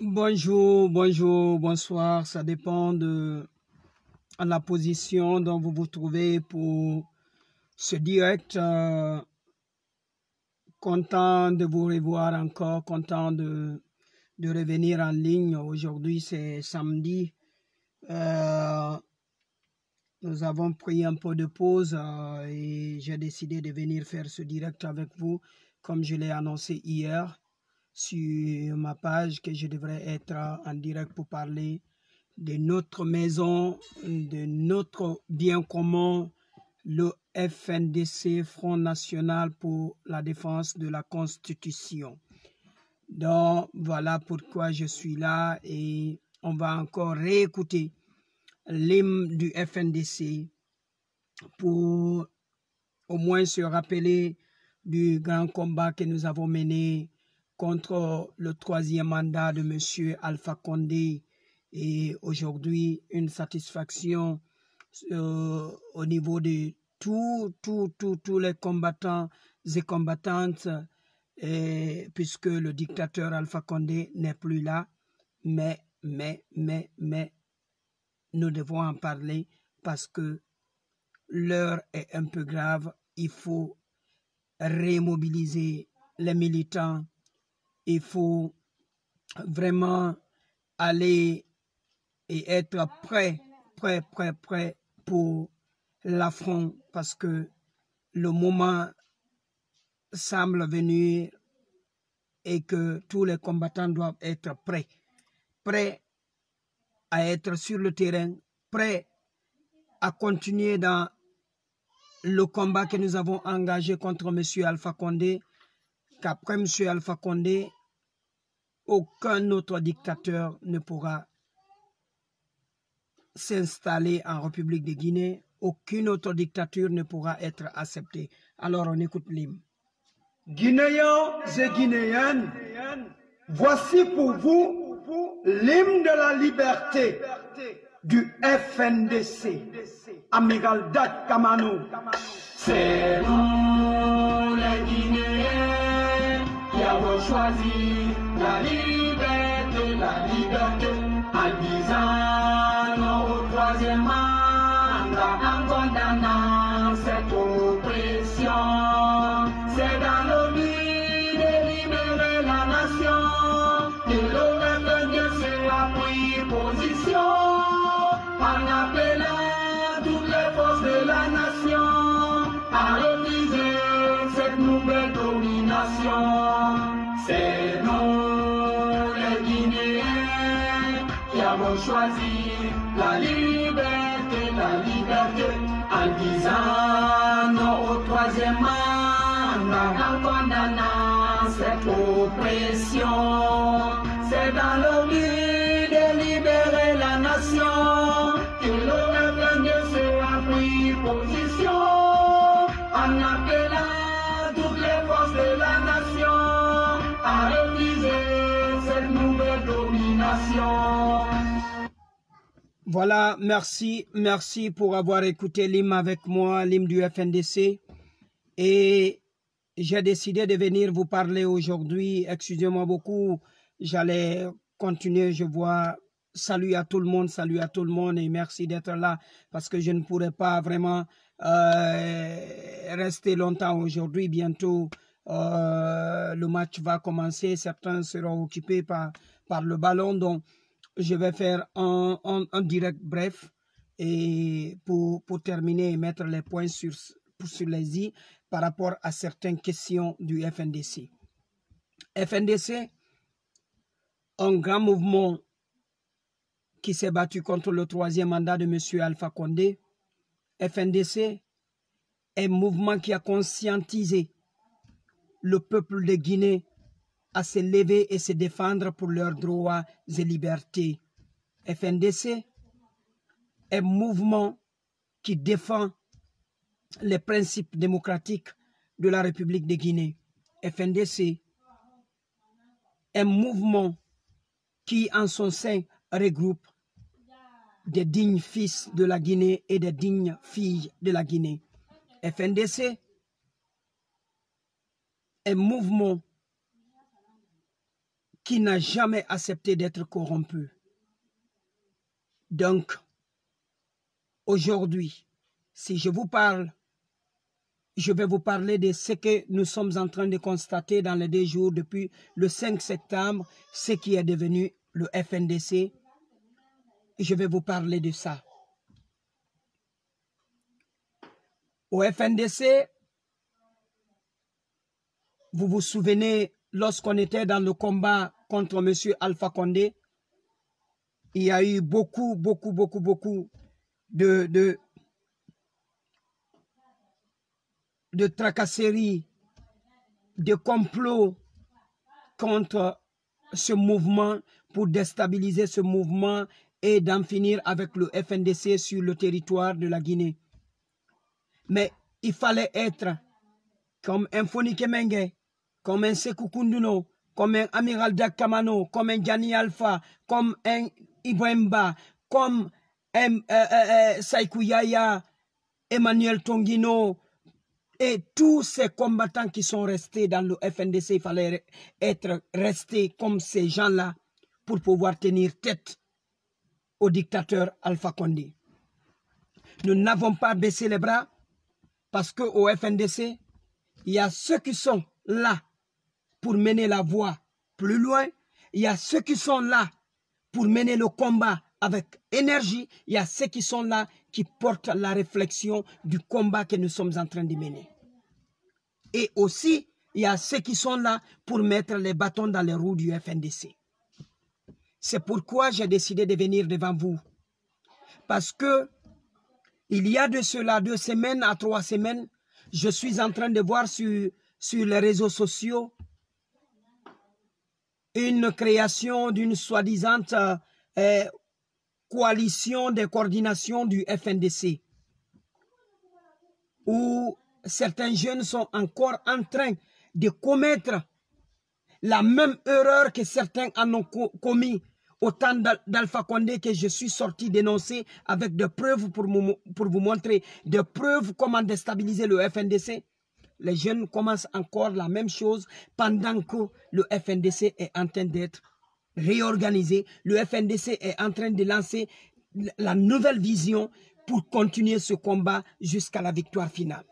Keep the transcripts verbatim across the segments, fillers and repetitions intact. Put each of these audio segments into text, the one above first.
Bonjour, bonjour, bonsoir, ça dépend de la position dont vous vous trouvez pour ce direct. Euh, content de vous revoir encore, content de, de revenir en ligne. Aujourd'hui, c'est samedi. Euh, nous avons pris un peu de pause euh, et j'ai décidé de venir faire ce direct avec vous, comme je l'ai annoncé hier sur ma page, que je devrais être en direct pour parler de notre maison, de notre bien commun, le F N D C, Front National pour la défense de la Constitution. Donc, voilà pourquoi je suis là et on va encore réécouter l'hymne du F N D C pour au moins se rappeler du grand combat que nous avons mené contre le troisième mandat de M. Alpha Condé. Et aujourd'hui, une satisfaction euh, au niveau de tous tout, tout, tous les combattants et combattantes, et, puisque le dictateur Alpha Condé n'est plus là. Mais, mais, mais, mais, nous devons en parler parce que l'heure est un peu grave. Il faut remobiliser les militants. Il faut vraiment aller et être prêt, prêt, prêt, prêt pour l'affront parce que le moment semble venir et que tous les combattants doivent être prêts, prêts à être sur le terrain, prêts à continuer dans le combat que nous avons engagé contre M. Alpha Condé, qu'après M. Alpha Condé, aucun autre dictateur ne pourra s'installer en République de Guinée. Aucune autre dictature ne pourra être acceptée. Alors on écoute l'hymne. Guinéens et Guinéennes, voici pour vous l'hymne de la liberté du F N D C, Amiral Dat Kamano. C'est nous les Guinéens qui avons choisi la liberté, la liberté, en disant non au troisième mandat, en condamnant cette oppression. C'est dans le but de libérer la nation que le F N D C a pris position en appelant toutes les forces de la nation à refuser cette nouvelle domination. C'est nous les Guinéens qui avons choisi la liberté, la liberté, en disant non au troisième mandat, en condamnant cette oppression. C'est dans le but de libérer la nation que le F N D C a pris position en appelant toutes les forces de la nation à refuser cette nouvelle domination. Voilà, merci, merci pour avoir écouté l'hymne avec moi, l'hymne du F N D C. Et j'ai décidé de venir vous parler aujourd'hui. Excusez-moi beaucoup, j'allais continuer, je vois. Salut à tout le monde, salut à tout le monde et merci d'être là parce que je ne pourrais pas vraiment euh, rester longtemps aujourd'hui. Bientôt, euh, le match va commencer. Certains seront occupés par, par le ballon. Donc, je vais faire un, un, un direct bref et pour, pour terminer et mettre les points sur, sur les i par rapport à certaines questions du F N D C. F N D C, un grand mouvement qui s'est battu contre le troisième mandat de M. Alpha Condé. F N D C est un mouvement qui a conscientisé le peuple de Guinée à se lever et se défendre pour leurs droits et libertés. F N D C est un mouvement qui défend les principes démocratiques de la République de Guinée. F N D C est un mouvement qui, en son sein, regroupe des dignes fils de la Guinée et des dignes filles de la Guinée. F N D C est un mouvement qui n'a jamais accepté d'être corrompu. Donc, aujourd'hui, si je vous parle, je vais vous parler de ce que nous sommes en train de constater dans les deux jours depuis le cinq septembre, ce qui est devenu le F N D C. Je vais vous parler de ça. Au F N D C, vous vous souvenez, lorsqu'on était dans le combat contre M. Alpha Condé, il y a eu beaucoup, beaucoup, beaucoup, beaucoup de, de, de tracasseries, de complots contre ce mouvement pour déstabiliser ce mouvement et d'en finir avec le F N D C sur le territoire de la Guinée. Mais il fallait être comme un Fonike Mengue, comme un Sekou Kounduno, comme un Amiral Dakamano, comme un Gianni Alpha, comme un Ibrahimba, comme un euh, euh, Saikou Yaya, Emmanuel Tongino, et tous ces combattants qui sont restés dans le F N D C, il fallait être restés comme ces gens-là pour pouvoir tenir tête au dictateur Alpha Condé. Nous n'avons pas baissé les bras parce qu'au F N D C, il y a ceux qui sont là pour mener la voie plus loin. Il y a ceux qui sont là pour mener le combat avec énergie. Il y a ceux qui sont là qui portent la réflexion du combat que nous sommes en train de mener. Et aussi, il y a ceux qui sont là pour mettre les bâtons dans les roues du F N D C. C'est pourquoi j'ai décidé de venir devant vous. Parce que il y a de cela deux semaines à trois semaines, je suis en train de voir sur, sur les réseaux sociaux une création d'une soi-disant euh, coalition de coordination du F N D C, où certains jeunes sont encore en train de commettre la même erreur que certains en ont commis au temps d'Alpha Condé, que je suis sorti dénoncer avec des preuves pour, pour vous montrer des preuves comment déstabiliser le F N D C. Les jeunes commencent encore la même chose pendant que le F N D C est en train d'être réorganisé. Le F N D C est en train de lancer la nouvelle vision pour continuer ce combat jusqu'à la victoire finale.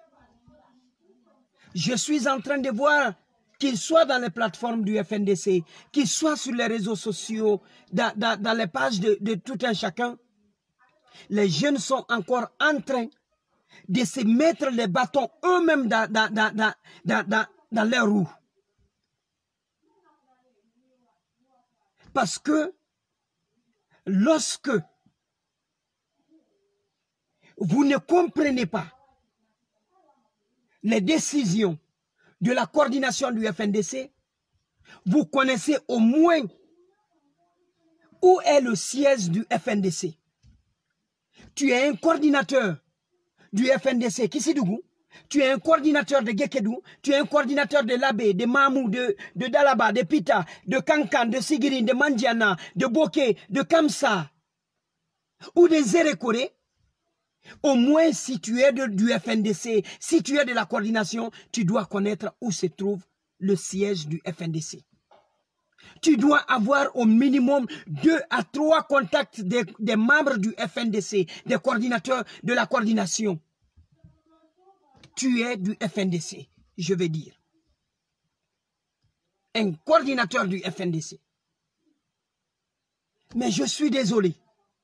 Je suis en train de voir qu'ils soient dans les plateformes du F N D C, qu'ils soient sur les réseaux sociaux, dans, dans, dans les pages de, de tout un chacun, les jeunes sont encore en train de se mettre les bâtons eux-mêmes dans, dans, dans, dans, dans, dans, dans leurs roues. Parce que lorsque vous ne comprenez pas les décisions de la coordination du F N D C, vous connaissez au moins où est le siège du F N D C. Tu es un coordinateur du F N D C Kissidougou, tu es un coordinateur de Gekedou, tu es un coordinateur de Labé, de Mamou, de, de Dalaba, de Pita, de Kankan, de Sigirin, de Mandiana, de Boké, de Kamsa ou de Zérekore. Au moins, si tu es de, du F N D C, si tu es de la coordination, tu dois connaître où se trouve le siège du F N D C. Tu dois avoir au minimum deux à trois contacts des, des membres du F N D C, des coordinateurs de la coordination. Tu es du F N D C, je vais dire. Un coordinateur du F N D C. Mais je suis désolé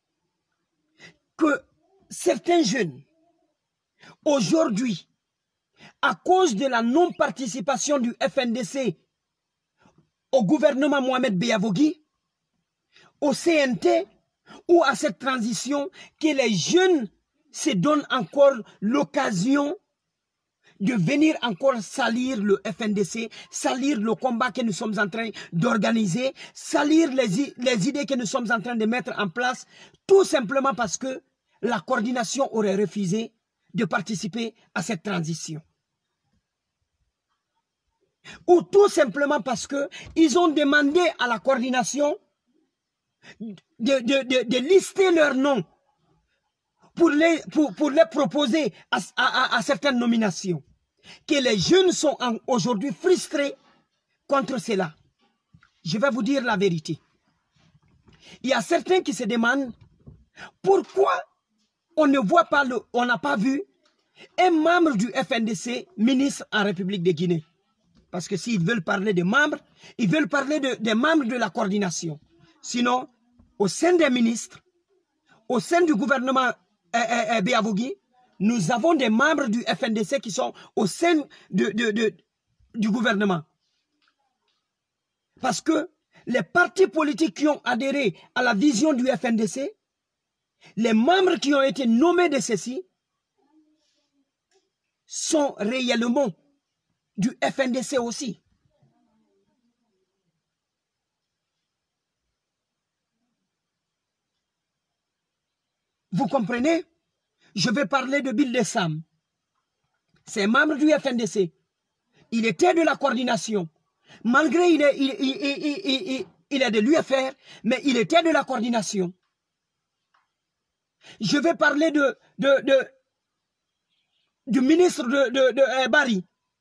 que certains jeunes, aujourd'hui, à cause de la non-participation du F N D C au gouvernement Mohamed Beyavogui, au C N T ou à cette transition, que les jeunes se donnent encore l'occasion de venir encore salir le F N D C, salir le combat que nous sommes en train d'organiser, salir les, les idées que nous sommes en train de mettre en place, tout simplement parce que la coordination aurait refusé de participer à cette transition. Ou tout simplement parce que ils ont demandé à la coordination de, de, de, de lister leurs noms pour les, pour, pour les proposer à, à, à certaines nominations. Que les jeunes sont aujourd'hui frustrés contre cela. je vais vous dire la vérité. Il y a certains qui se demandent pourquoi on ne voit pas, le, on n'a pas vu un membre du F N D C ministre en République de Guinée. Parce que s'ils veulent parler de membres, ils veulent parler de, des membres de la coordination. Sinon, au sein des ministres, au sein du gouvernement euh, euh, Béavougui, nous avons des membres du F N D C qui sont au sein de, de, de, du gouvernement. Parce que les partis politiques qui ont adhéré à la vision du F N D C, les membres qui ont été nommés de ceci, sont réellement du F N D C aussi. Vous comprenez? Je vais parler de Bill Dessam. C'est un membre du F N D C. Il était de la coordination. Malgré il est, il, il, il, il, il, il est de l'U F R, mais il était de la coordination. Je vais parler de, de, de, du ministre de, de, de euh, Bari.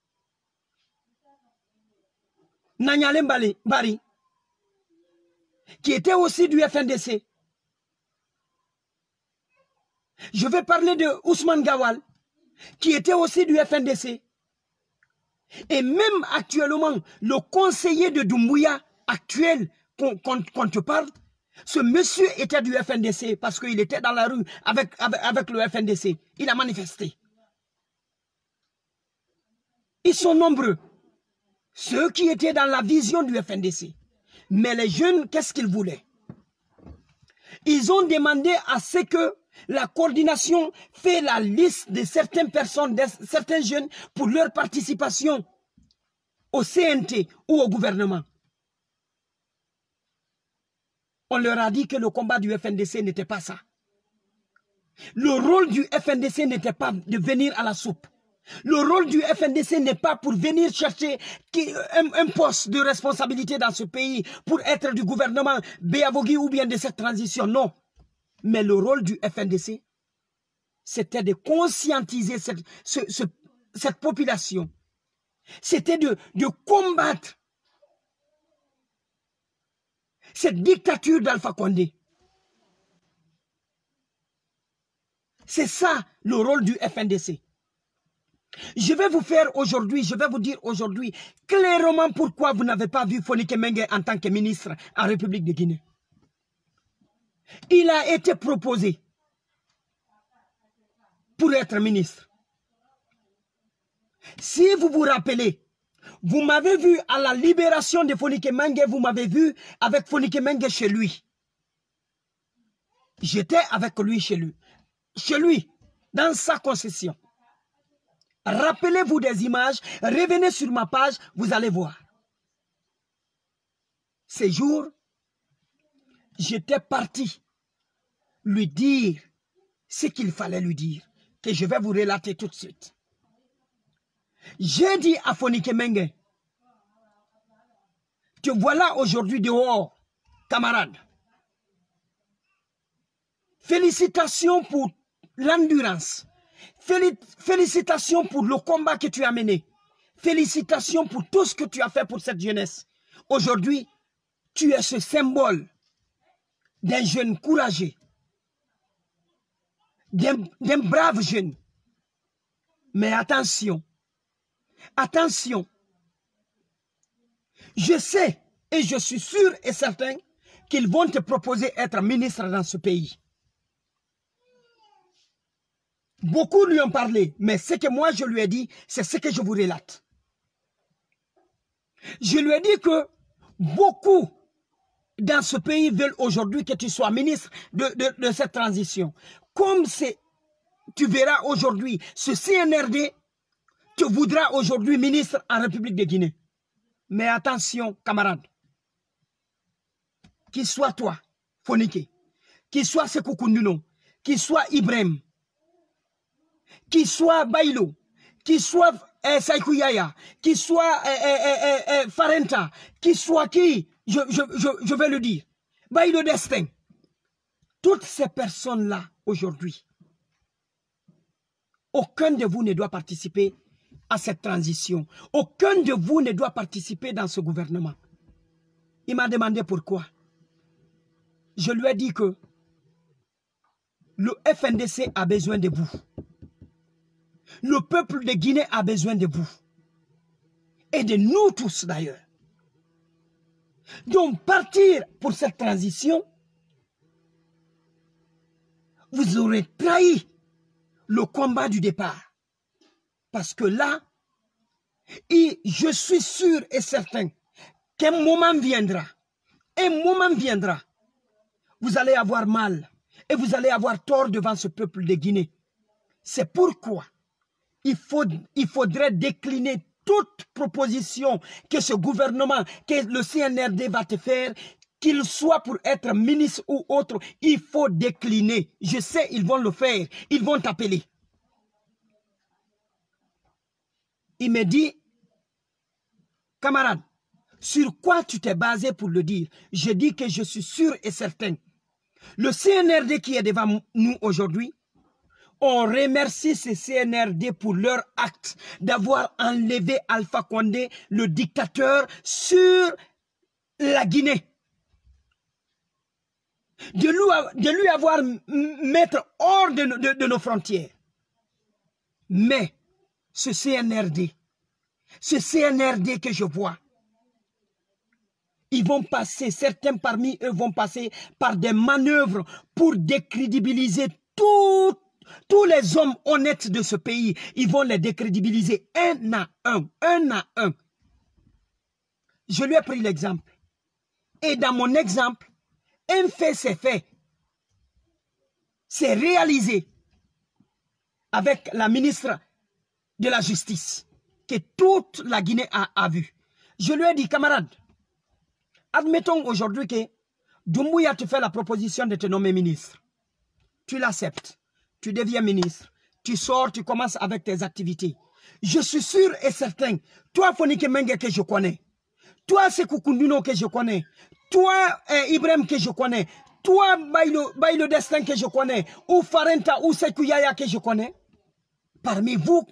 Nanyalem Bari, qui était aussi du F N D C. Je vais parler de Ousmane Gawal, qui était aussi du F N D C. Et même actuellement, le conseiller de Doumbouya actuel, qu'on qu'on, qu'on te parle, ce monsieur était du F N D C parce qu'il était dans la rue avec, avec, avec le F N D C. Il a manifesté. Ils sont nombreux. Ceux qui étaient dans la vision du F N D C. Mais les jeunes, qu'est-ce qu'ils voulaient? Ils ont demandé à ce que la coordination fait la liste de certaines personnes, de certains jeunes, pour leur participation au C N T ou au gouvernement. On leur a dit que le combat du F N D C n'était pas ça. Le rôle du F N D C n'était pas de venir à la soupe. Le rôle du F N D C n'est pas pour venir chercher un, un poste de responsabilité dans ce pays, pour être du gouvernement Béavougui ou bien de cette transition, non. Mais le rôle du F N D C, c'était de conscientiser cette, ce, ce, cette population. C'était de, de combattre cette dictature d'Alpha Condé. C'est ça le rôle du F N D C. Je vais vous faire aujourd'hui, je vais vous dire aujourd'hui clairement pourquoi vous n'avez pas vu Fonike Mengue en tant que ministre en République de Guinée. Il a été proposé pour être ministre. Si vous vous rappelez, vous m'avez vu à la libération de Fonike Mengue, vous m'avez vu avec Fonike Mengue chez lui. J'étais avec lui chez lui. Chez lui, dans sa concession. Rappelez-vous des images, revenez sur ma page, vous allez voir. Ces jours, j'étais parti lui dire ce qu'il fallait lui dire, que je vais vous relater tout de suite. J'ai dit à Fonike Mengue, te voilà aujourd'hui dehors, camarade. Félicitations pour l'endurance. Félicitations pour le combat que tu as mené. Félicitations pour tout ce que tu as fait pour cette jeunesse. Aujourd'hui, tu es ce symbole d'un jeune courageux, d'un brave jeune. Mais attention, attention. Je sais et je suis sûr et certain qu'ils vont te proposer d'être ministre dans ce pays. Beaucoup lui ont parlé, mais ce que moi je lui ai dit, c'est ce que je vous relate. Je lui ai dit que beaucoup dans ce pays veulent aujourd'hui que tu sois ministre de, de, de cette transition. Comme c'est, tu verras aujourd'hui, ce C N R D te voudra aujourd'hui ministre en République de Guinée. Mais attention, camarades, qu'il soit toi, Fonike, qu'il soit Sekou Kounduno, qu'il soit Ibrahim, qu'il soit Bailo, qu'il soit eh, Saikou Yaya, qu'il soit eh, eh, eh, eh, Farenta, qu'il soit qui, je, je, je, je vais le dire, Bailo Destin. Toutes ces personnes-là, aujourd'hui, aucun de vous ne doit participer à cette transition. Aucun de vous ne doit participer dans ce gouvernement. Il m'a demandé pourquoi. Je lui ai dit que le F N D C a besoin de vous. Le peuple de Guinée a besoin de vous. Et de nous tous d'ailleurs. Donc partir pour cette transition, vous aurez trahi le combat du départ. Parce que là, et je suis sûr et certain qu'un moment viendra, un moment viendra, vous allez avoir mal et vous allez avoir tort devant ce peuple de Guinée. C'est pourquoi il, faut, il faudrait décliner toute proposition que ce gouvernement, que le C N R D va te faire, qu'il soit pour être ministre ou autre, il faut décliner. Je sais, ils vont le faire, ils vont t'appeler. Il me dit, camarade, sur quoi tu t'es basé pour le dire? Je dis que je suis sûr et certain. Le C N R D qui est devant nous aujourd'hui, on remercie ce C N R D pour leur acte d'avoir enlevé Alpha Condé, le dictateur, sur la Guinée. De lui, de lui avoir mettre hors de, de, de nos frontières. Mais ce C N R D, ce C N R D que je vois, ils vont passer, certains parmi eux vont passer par des manœuvres pour décrédibiliser tout, tous les hommes honnêtes de ce pays. Ils vont les décrédibiliser un à un, un à un. Je lui ai pris l'exemple. Et dans mon exemple, un fait c'est fait. C'est réalisé avec la ministre de la Justice que toute la Guinée a, a vu. Je lui ai dit, camarade, admettons aujourd'hui que Doumbouya te fait la proposition de te nommer ministre. Tu l'acceptes. Tu deviens ministre. Tu sors, tu commences avec tes activités. Je suis sûr et certain, toi Fonike Mengue que je connais, toi Sekou Kounduno que je connais, toi eh, Ibrahim que je connais, toi Bailo, Bailo Destin que je connais, ou Farenta ou Sekou Yaya que je connais, parmi vous,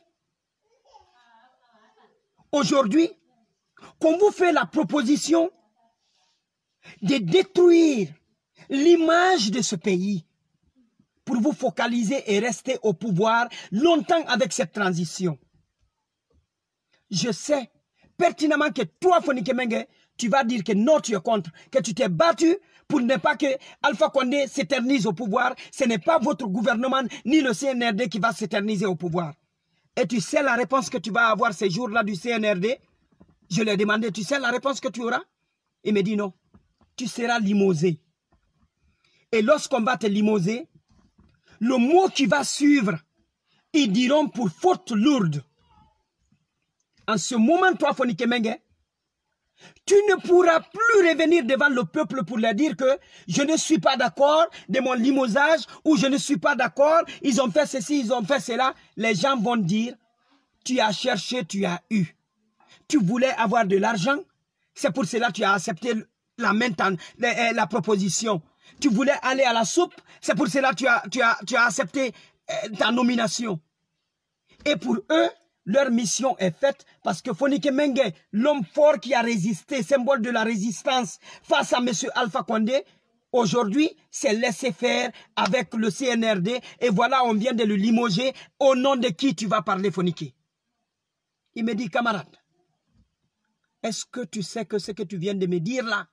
aujourd'hui, qu'on vous fait la proposition de détruire l'image de ce pays pour vous focaliser et rester au pouvoir longtemps avec cette transition. Je sais pertinemment que toi, Fonike Mengue, tu vas dire que non, tu es contre, que tu t'es battu pour ne pas que Alpha Condé s'éternise au pouvoir. Ce n'est pas votre gouvernement ni le C N R D qui va s'éterniser au pouvoir. Et tu sais la réponse que tu vas avoir ces jours-là du C N R D? Je lui ai demandé, tu sais la réponse que tu auras? Il me dit non, tu seras limosé. Et lorsqu'on va te limoser, le mot qui va suivre, ils diront pour faute lourde. En ce moment, toi, Fonike Mengue, tu ne pourras plus revenir devant le peuple pour leur dire que je ne suis pas d'accord de mon limosage ou je ne suis pas d'accord, ils ont fait ceci, ils ont fait cela. Les gens vont dire, tu as cherché, tu as eu. Tu voulais avoir de l'argent, c'est pour cela que tu as accepté la, maintenant, la, la proposition. Tu voulais aller à la soupe, c'est pour cela que tu as, tu as, tu as accepté ta nomination. Et pour eux, leur mission est faite parce que Fonike Mengue, l'homme fort qui a résisté, symbole de la résistance face à M. Alpha Condé, aujourd'hui, s'est laissé faire avec le C N R D et voilà, on vient de le limoger. Au nom de qui tu vas parler, Fonike? Il me dit, camarade, est-ce que tu sais que ce que tu viens de me dire là,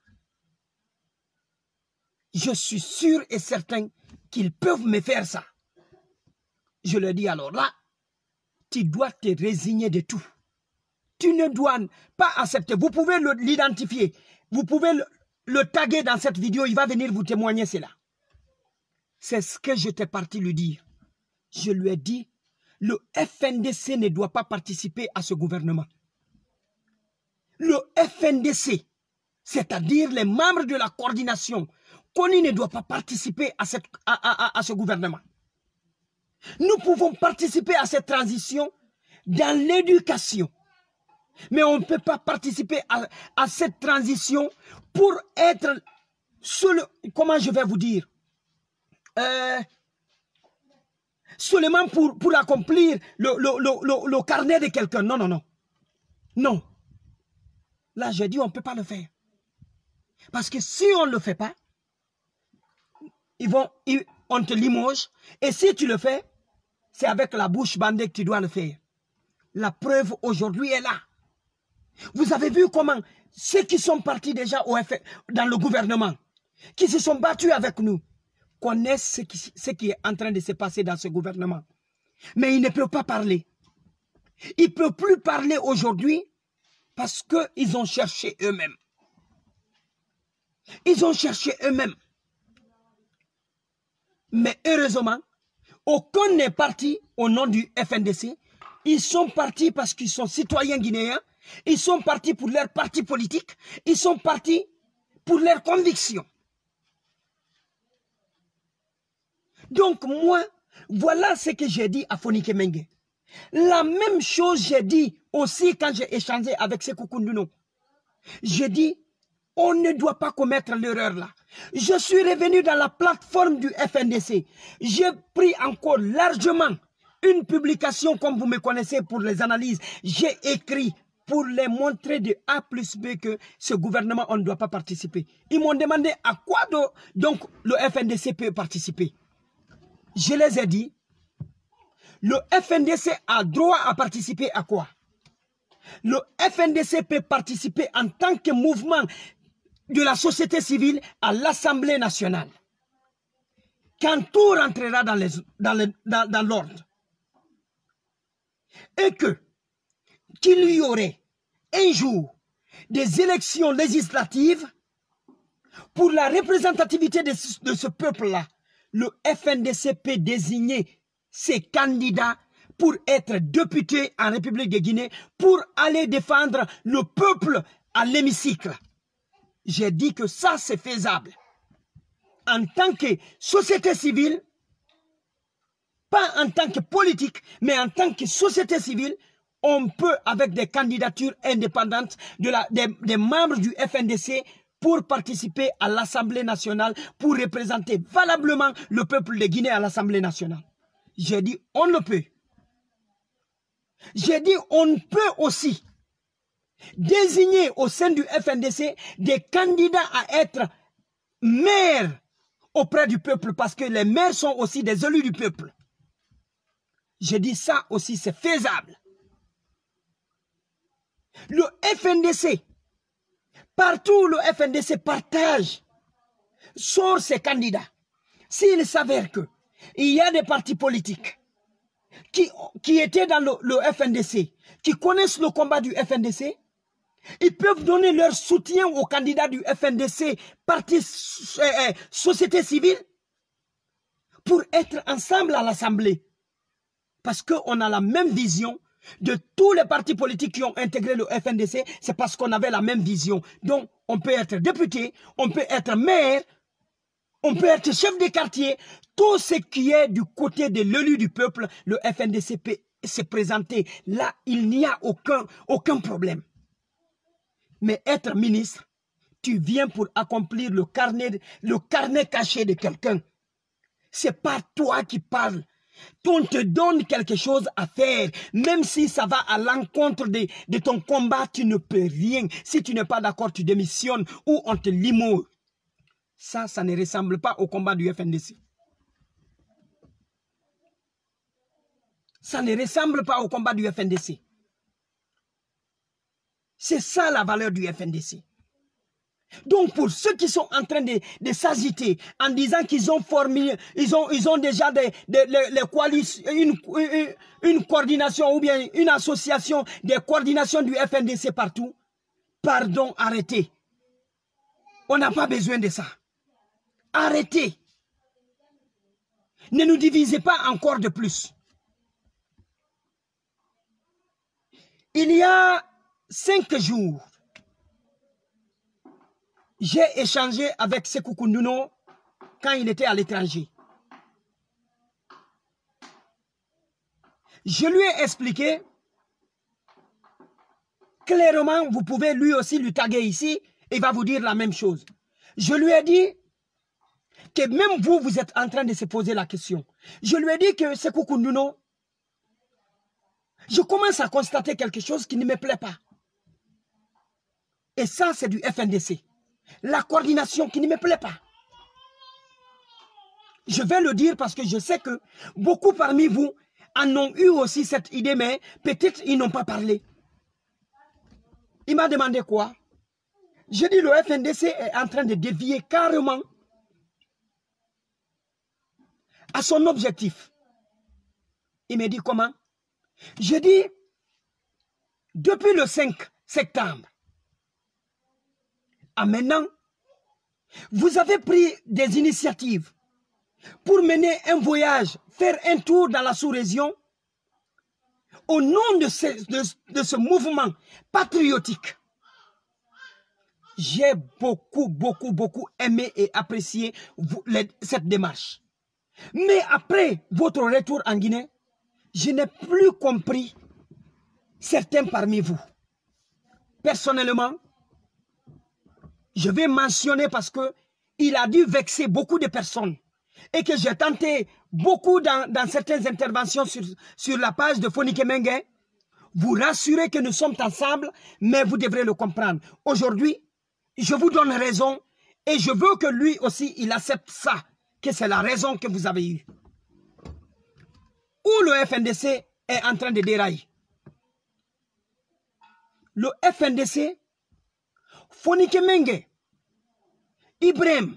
je suis sûr et certain qu'ils peuvent me faire ça. Je leur dis alors là, tu dois te résigner de tout. Tu ne dois pas accepter. Vous pouvez l'identifier. Vous pouvez le, le taguer dans cette vidéo. Il va venir vous témoigner cela. C'est ce que j'étais parti lui dire. Je lui ai dit, le F N D C ne doit pas participer à ce gouvernement. Le F N D C, c'est-à-dire les membres de la coordination, Kony ne doit pas participer à, cette, à, à, à ce gouvernement. Nous pouvons participer à cette transition dans l'éducation. Mais on ne peut pas participer à, à cette transition pour être seul, comment je vais vous dire, euh, seulement pour, pour accomplir le, le, le, le, le carnet de quelqu'un. Non, non, non. Non. Là, j'ai dit, on ne peut pas le faire. Parce que si on ne le fait pas, ils vont, ils, on te limoge. Et si tu le fais, c'est avec la bouche bandée que tu dois le faire. La preuve aujourd'hui est là. Vous avez vu comment ceux qui sont partis déjà au F, dans le gouvernement, qui se sont battus avec nous, connaissent ce qui, ce qui est en train de se passer dans ce gouvernement. Mais ils ne peuvent pas parler. Ils ne peuvent plus parler aujourd'hui parce qu'ils ont cherché eux-mêmes. Ils ont cherché eux-mêmes. Mais heureusement, aucun n'est parti au nom du F N D C. Ils sont partis parce qu'ils sont citoyens guinéens. Ils sont partis pour leur parti politique. Ils sont partis pour leurs convictions. Donc moi, voilà ce que j'ai dit à Fonike Mengue. La même chose j'ai dit aussi quand j'ai échangé avec Sékou Kounduno. J'ai dit, on ne doit pas commettre l'erreur là. Je suis revenu dans la plateforme du F N D C. J'ai pris encore largement une publication, comme vous me connaissez pour les analyses. J'ai écrit pour les montrer de A plus B que ce gouvernement, on ne doit pas participer. Ils m'ont demandé à quoi de, donc le F N D C peut participer. Je les ai dit, le F N D C a droit à participer à quoi? Le F N D C peut participer en tant que mouvement de la société civile à l'Assemblée nationale. Quand tout rentrera dans l'ordre dans le, dans, dans l'ordre. Et que qu'il y aurait un jour des élections législatives pour la représentativité de ce, de ce peuple-là, le F N D C peut désigner ses candidats pour être députés en République de Guinée, pour aller défendre le peuple à l'hémicycle. J'ai dit que ça, c'est faisable. En tant que société civile, pas en tant que politique, mais en tant que société civile, on peut, avec des candidatures indépendantes de la, des, des membres du F N D C, pour participer à l'Assemblée nationale, pour représenter valablement le peuple de Guinée à l'Assemblée nationale. J'ai dit, on le peut. J'ai dit, on peut aussi désigner au sein du F N D C des candidats à être maires auprès du peuple, parce que les maires sont aussi des élus du peuple. J'ai dit, ça aussi, c'est faisable. Le F N D C, partout le F N D C partage, sort ses candidats. S'il s'avère que il y a des partis politiques qui, qui étaient dans le, le F N D C, qui connaissent le combat du F N D C, ils peuvent donner leur soutien aux candidats du F N D C, parti euh, société civile, pour être ensemble à l'Assemblée. Parce qu'on a la même vision de tous les partis politiques qui ont intégré le F N D C, c'est parce qu'on avait la même vision. Donc, on peut être député, on peut être maire, on peut être chef de quartier. Tout ce qui est du côté de l'élu du peuple, le F N D C peut se présenter. Là, il n'y a aucun, aucun problème. Mais être ministre, tu viens pour accomplir le carnet, le carnet caché de quelqu'un. C'est pas toi qui parles. On te donne quelque chose à faire, même si ça va à l'encontre de, de ton combat, tu ne peux rien. Si tu n'es pas d'accord, tu démissionnes ou on te limoge. Ça, ça ne ressemble pas au combat du F N D C. Ça ne ressemble pas au combat du F N D C. C'est ça la valeur du F N D C. Donc pour ceux qui sont en train de, de s'agiter en disant qu'ils ont formé, ils ont, ils ont déjà des, des, les, les coalitions, une, une, une coordination ou bien une association des coordinations du F N D C partout, pardon, arrêtez. On n'a pas besoin de ça. Arrêtez. Ne nous divisez pas encore de plus. Il y a cinq jours, j'ai échangé avec Sékou Kounduno quand il était à l'étranger. Je lui ai expliqué clairement, vous pouvez lui aussi lui taguer ici, et il va vous dire la même chose. Je lui ai dit que même vous, vous êtes en train de se poser la question. Je lui ai dit que Sékou Kounduno, je commence à constater quelque chose qui ne me plaît pas. Et ça, c'est du F N D C. la coordination qui ne me plaît pas. Je vais le dire parce que je sais que beaucoup parmi vous en ont eu aussi cette idée, mais peut-être ils n'ont pas parlé. Il m'a demandé quoi? J'ai dit le F N D C est en train de dévier carrément à son objectif. Il m'a dit comment? J'ai dit, depuis le cinq septembre, à maintenant, vous avez pris des initiatives pour mener un voyage, faire un tour dans la sous-région, au nom de ce, de, de ce mouvement patriotique. J'ai beaucoup, beaucoup, beaucoup aimé et apprécié vous, les, cette démarche. Mais après votre retour en Guinée, je n'ai plus compris certains parmi vous. Personnellement, je vais mentionner parce que il a dû vexer beaucoup de personnes et que j'ai tenté beaucoup dans, dans certaines interventions sur, sur la page de Fonike Mengue, vous rassurer que nous sommes ensemble, mais vous devrez le comprendre. Aujourd'hui, je vous donne raison et je veux que lui aussi, il accepte ça, que c'est la raison que vous avez eue. Où le F N D C est en train de dérailler. Le F N D C, Fonike Mengue, Ibrahim,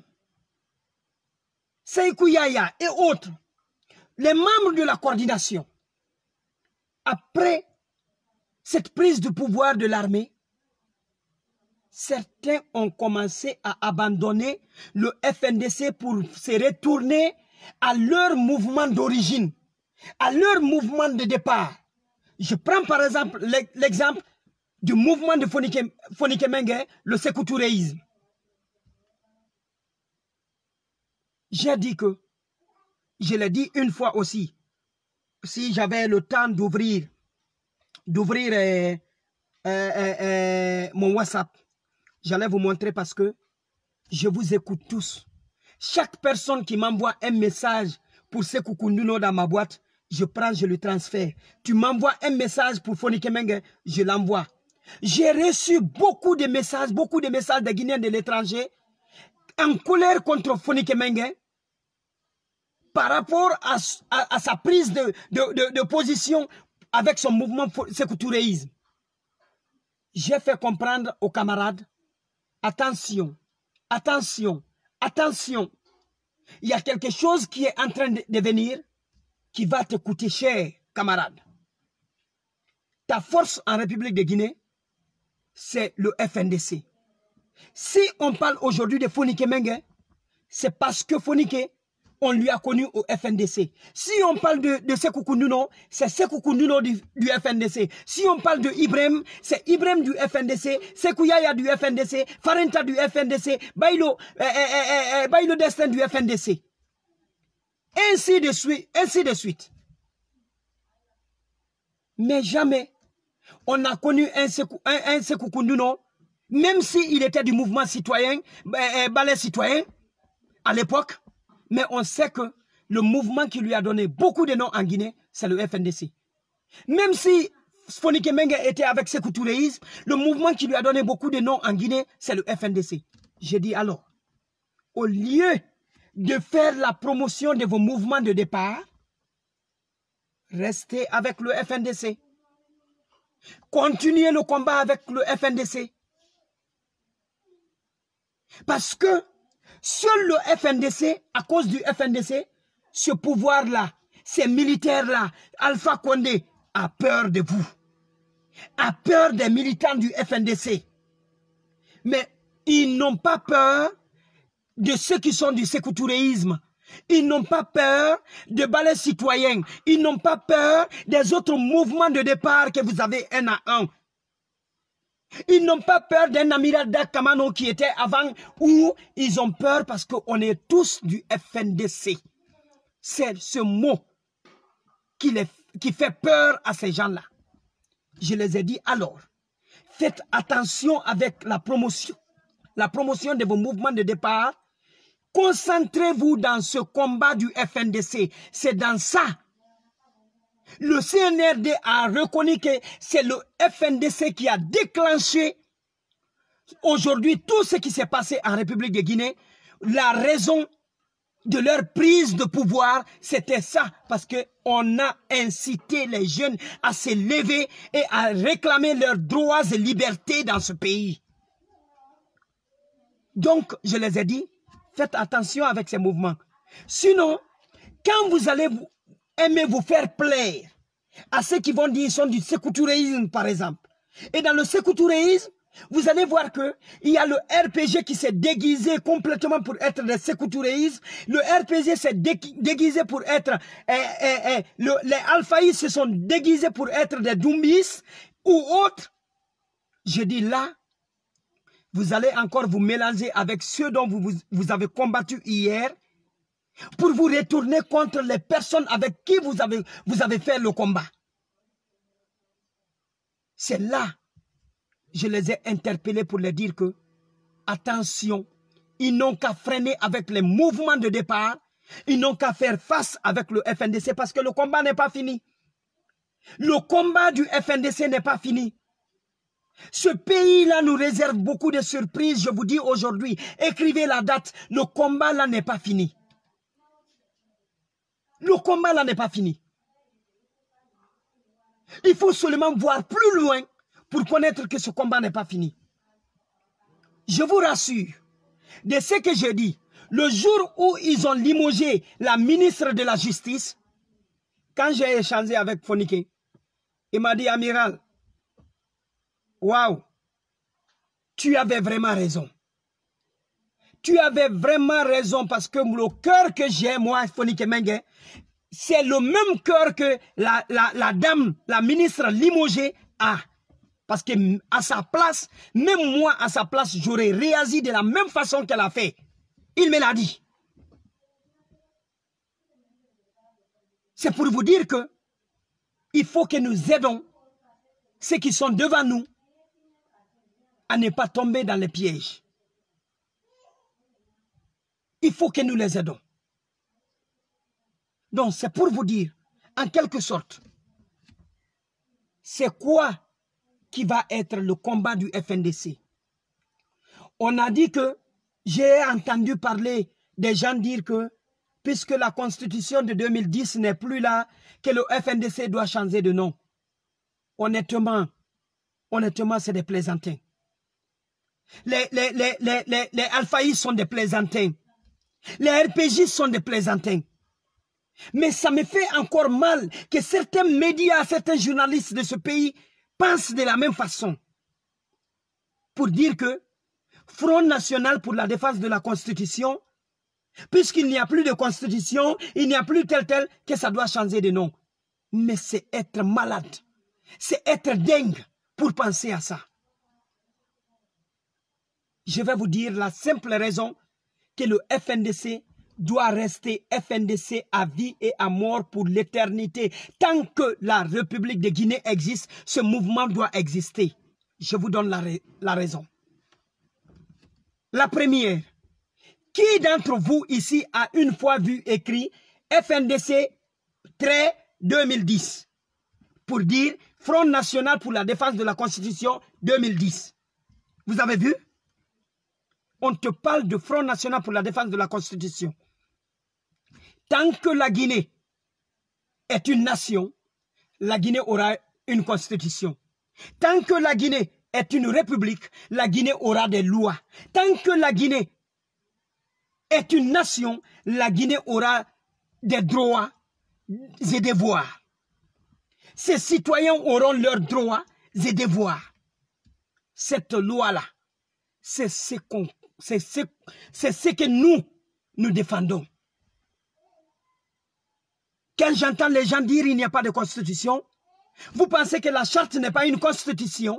Seikou Yaya et autres, les membres de la coordination, après cette prise de pouvoir de l'armée, certains ont commencé à abandonner le F N D C pour se retourner à leur mouvement d'origine, à leur mouvement de départ. Je prends par exemple l'exemple du mouvement de Fonike, Fonike Mengue, le Sékou Touréisme. J'ai dit que, je l'ai dit une fois aussi, si j'avais le temps d'ouvrir d'ouvrir euh, euh, euh, euh, mon WhatsApp, j'allais vous montrer parce que je vous écoute tous. Chaque personne qui m'envoie un message pour Sékou Kounduno dans ma boîte, je prends, je le transfère. Tu m'envoies un message pour Fonike Mengue, je l'envoie. J'ai reçu beaucoup de messages, beaucoup de messages des Guinéens de l'étranger en colère contre Fonike Mengue par rapport à, à, à sa prise de, de, de, de position avec son mouvement Sékou Touréisme. J'ai fait comprendre aux camarades, attention, attention, attention. Il y a quelque chose qui est en train de, de venir qui va te coûter cher, camarade. Ta force en République de Guinée, c'est le F N D C. Si on parle aujourd'hui de Fonike Mengue, c'est parce que Fonike, on lui a connu au F N D C. Si on parle de, de Sékou Kounduno, c'est Sékou Kounduno du, du F N D C. Si on parle de Ibrahim, c'est Ibrahim du F N D C, Sékou Yaya du F N D C, Farenta du F N D C, Bailo, euh, euh, euh, Bailo Destin du F N D C. Ainsi de suite, ainsi de suite. Mais jamais on a connu un Sékou, un, un Sékou Kounduno, même s'il était du mouvement citoyen, euh, balai citoyen, à l'époque, mais on sait que le mouvement qui lui a donné beaucoup de noms en Guinée, c'est le F N D C. Même si Fonike Mengue était avec Sékou Touréisme, le mouvement qui lui a donné beaucoup de noms en Guinée, c'est le F N D C. J'ai dit alors, au lieu de faire la promotion de vos mouvements de départ, restez avec le F N D C. Continuez le combat avec le F N D C. Parce que seul le F N D C, à cause du F N D C, ce pouvoir-là, ces militaires-là, Alpha Condé, a peur de vous. A peur des militants du F N D C. Mais ils n'ont pas peur de ceux qui sont du Sékou Touréisme. Ils n'ont pas peur de balais citoyens. Ils n'ont pas peur des autres mouvements de départ que vous avez un à un. Ils n'ont pas peur d'un amiral Dakamano qui était avant, où ils ont peur parce qu'on est tous du F N D C. C'est ce mot qui, les, qui fait peur à ces gens-là. Je les ai dit alors, faites attention avec la promotion, la promotion de vos mouvements de départ. Concentrez-vous dans ce combat du F N D C. C'est dans ça. Le C N R D a reconnu que c'est le F N D C qui a déclenché aujourd'hui, tout ce qui s'est passé en République de Guinée, la raison de leur prise de pouvoir, c'était ça, parce qu'on a incité les jeunes à se lever et à réclamer leurs droits et libertés dans ce pays. Donc, je les ai dit, faites attention avec ces mouvements. Sinon, quand vous allez vous, aimer vous faire plaire à ceux qui vont dire qu'ils sont du sécoutouréisme, par exemple, et dans le sécoutouréisme, vous allez voir que il y a le R P G qui s'est déguisé complètement pour être des sécoutouréistes. Le R P G s'est déguisé pour être... Eh, eh, eh, le, les alphaïs se sont déguisés pour être des doumbis ou autres. Je dis là, vous allez encore vous mélanger avec ceux dont vous, vous, vous avez combattu hier pour vous retourner contre les personnes avec qui vous avez, vous avez fait le combat. C'est là, je les ai interpellés pour leur dire que, attention, ils n'ont qu'à freiner avec les mouvements de départ, ils n'ont qu'à faire face avec le F N D C parce que le combat n'est pas fini. Le combat du F N D C n'est pas fini. Ce pays-là nous réserve beaucoup de surprises, je vous dis aujourd'hui, écrivez la date, le combat là n'est pas fini. Le combat là n'est pas fini. Il faut seulement voir plus loin pour connaître que ce combat n'est pas fini. Je vous rassure, de ce que je dis, le jour où ils ont limogé la ministre de la Justice, quand j'ai échangé avec Fonike, il m'a dit, amiral, waouh, tu avais vraiment raison. Tu avais vraiment raison parce que le cœur que j'ai, moi, Fonike Mengue, c'est le même cœur que la, la, la dame, la ministre limogée a. Parce que à sa place, même moi à sa place, j'aurais réagi de la même façon qu'elle a fait. Il me l'a dit. C'est pour vous dire que il faut que nous aidons ceux qui sont devant nous à ne pas tomber dans les pièges. Il faut que nous les aidons. Donc c'est pour vous dire, en quelque sorte, c'est quoi qui va être le combat du F N D C. On a dit que, j'ai entendu parler des gens dire que, puisque la constitution de deux mille dix n'est plus là, que le F N D C doit changer de nom. Honnêtement, honnêtement, c'est des plaisantins. Les, les, les, les, les, les alphaïs sont des plaisantins. Les R P J sont des plaisantins. Mais ça me fait encore mal que certains médias, certains journalistes de ce pays pensent de la même façon. Pour dire que Front National pour la défense de la Constitution, puisqu'il n'y a plus de Constitution, il n'y a plus tel tel, que ça doit changer de nom. Mais c'est être malade. C'est être dingue pour penser à ça. Je vais vous dire la simple raison que le F N D C doit rester F N D C à vie et à mort pour l'éternité. Tant que la République de Guinée existe, ce mouvement doit exister. Je vous donne la, la raison. La première, qui d'entre vous ici a une fois vu écrit F N D C deux mille dix pour dire Front National pour la défense de la Constitution deux mille dix? Vous avez vu? On te parle de Front National pour la défense de la Constitution. Tant que la Guinée est une nation, la Guinée aura une constitution. Tant que la Guinée est une république, la Guinée aura des lois. Tant que la Guinée est une nation, la Guinée aura des droits et devoirs. Ces citoyens auront leurs droits et devoirs. Cette loi-là, c'est ce, qu'on, c'est ce, c'est ce que nous, nous défendons. Quand j'entends les gens dire qu'il n'y a pas de constitution, vous pensez que la charte n'est pas une constitution?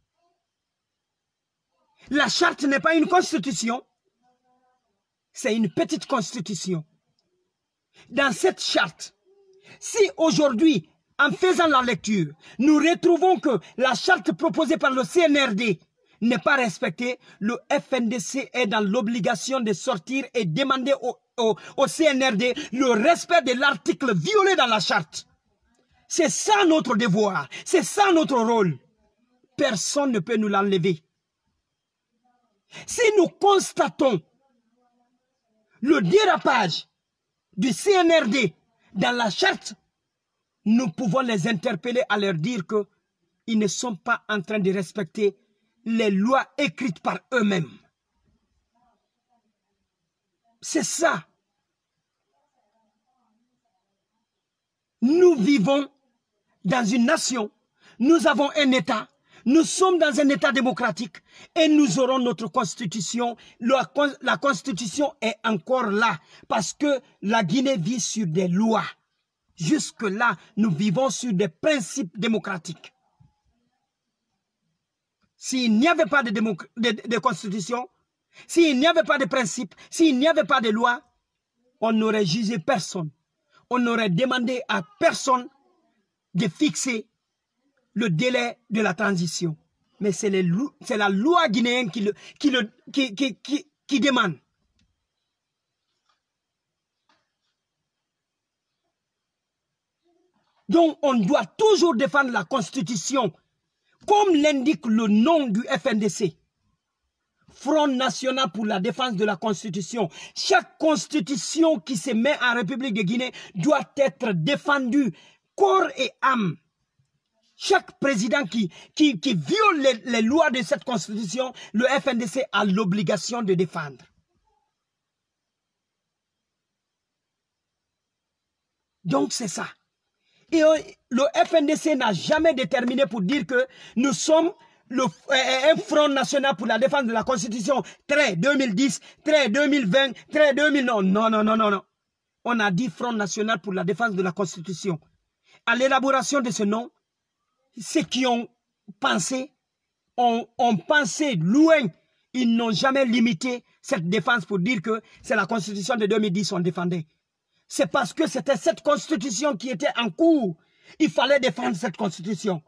La charte n'est pas une constitution. C'est une petite constitution. Dans cette charte, si aujourd'hui, en faisant la lecture, nous retrouvons que la charte proposée par le C N R D n'est pas respectée, le F N D C est dans l'obligation de sortir et demander au Au, au C N R D le respect de l'article violé dans la charte. C'est ça notre devoir, c'est ça notre rôle. Personne ne peut nous l'enlever. Si nous constatons le dérapage du C N R D dans la charte, nous pouvons les interpeller à leur dire qu'ils ne sont pas en train de respecter les lois écrites par eux-mêmes. C'est ça. Nous vivons dans une nation, nous avons un État, nous sommes dans un État démocratique et nous aurons notre constitution. La, la constitution est encore là parce que la Guinée vit sur des lois. Jusque-là, nous vivons sur des principes démocratiques. S'il n'y avait pas de, de, de constitution, s'il n'y avait pas de principes, s'il n'y avait pas de lois, on n'aurait jugé personne. On n'aurait demandé à personne de fixer le délai de la transition. Mais c'est la loi guinéenne qui, le, qui, le, qui, qui, qui, qui demande. Donc, on doit toujours défendre la Constitution, comme l'indique le nom du F N D C. Front national pour la défense de la Constitution. Chaque Constitution qui se met en République de Guinée doit être défendue corps et âme. Chaque président qui, qui, qui viole les, les lois de cette Constitution, le F N D C a l'obligation de défendre. Donc c'est ça. Et euh, le F N D C n'a jamais déterminé pour dire que nous sommes le, euh, un front national pour la défense de la Constitution. Trait deux mille dix, trait deux mille vingt, trait deux mille... Non, non, non, non, non. On a dit Front national pour la défense de la Constitution. À l'élaboration de ce nom, ceux qui ont pensé, ont, ont pensé loin. Ils n'ont jamais limité cette défense pour dire que c'est la Constitution de deux mille dix qu'on défendait. C'est parce que c'était cette Constitution qui était en cours. Il fallait défendre cette Constitution.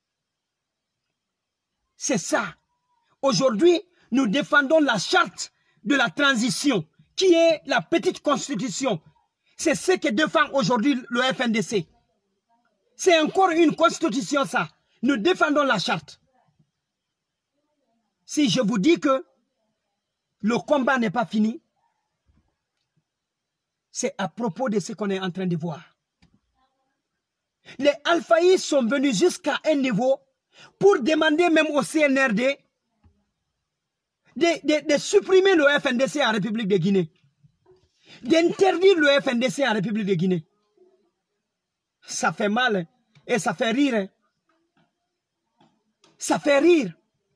C'est ça. Aujourd'hui, nous défendons la charte de la transition, qui est la petite Constitution. C'est ce que défend aujourd'hui le F N D C. C'est encore une Constitution, ça. Nous défendons la charte. Si je vous dis que le combat n'est pas fini, c'est à propos de ce qu'on est en train de voir. Les Alphaïs sont venus jusqu'à un niveau pour demander même au C N R D de, de, de supprimer le F N D C en République de Guinée. D'interdire le F N D C en République de Guinée. Ça fait mal hein, et ça fait rire. Hein. Ça fait rire.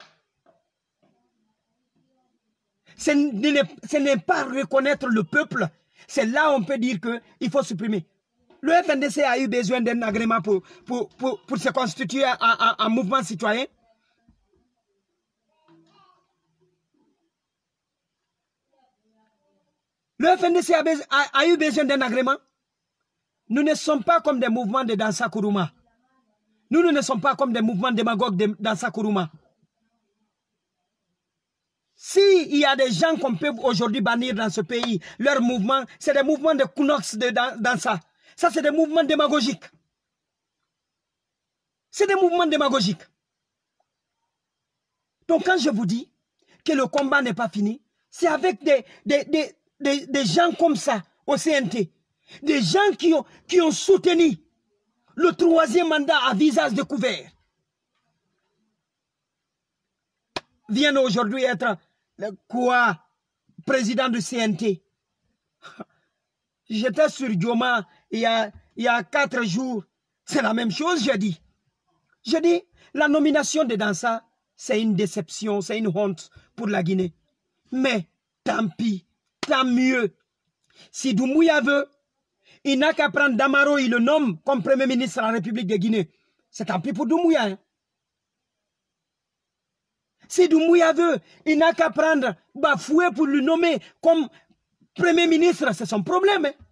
Ce n'est pas reconnaître le peuple. C'est là où on peut dire qu'il faut supprimer. Le F N D C a eu besoin d'un agrément pour, pour, pour, pour se constituer en, en, en mouvement citoyen. Le F N D C a, a, a eu besoin d'un agrément. Nous ne sommes pas comme des mouvements de Dansa Kourouma. Nous, nous ne sommes pas comme des mouvements démagogues de Dansa Kourouma. S'il y a des gens qu'on peut aujourd'hui bannir dans ce pays, leurs mouvements, c'est des mouvements de Kounox de Dansa. Ça, c'est des mouvements démagogiques. C'est des mouvements démagogiques. Donc, quand je vous dis que le combat n'est pas fini, c'est avec des, des, des, des, des gens comme ça au C N T. Des gens qui ont, qui ont soutenu le troisième mandat à visage découvert. Viennent aujourd'hui être le quoi, président du C N T. J'étais sur Dioma il y a, il y a quatre jours. C'est la même chose, j'ai dit. J'ai dit, la nomination de Dansa, c'est une déception, c'est une honte pour la Guinée. Mais tant pis, tant mieux. Si Doumbouya veut, il n'a qu'à prendre Damaro, il le nomme comme Premier ministre de la République de Guinée. C'est tant pis pour Doumbouya. Hein. Si Doumbouya veut, il n'a qu'à prendre Bafoué pour le nommer comme Premier ministre, c'est son problème. Hein.